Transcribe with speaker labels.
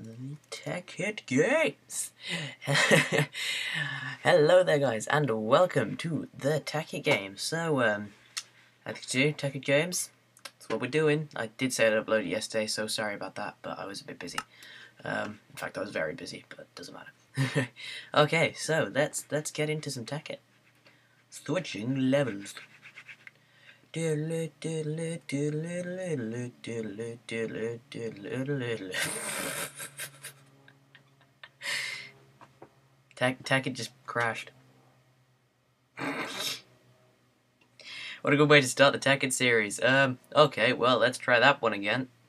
Speaker 1: the Tekkit Games. Hello there, guys, and welcome to the Tekkit Games. So, as you can see, Tekkit Games, that's what we're doing. I did say I'd upload it yesterday, so sorry about that, but I was a bit busy. In fact, I was very busy, but it doesn't matter. Okay, so let's get into some Tekkit. Switching levels. Tekkit just crashed. What a good way to start the Tekkit series. Okay, well, let's try that one again.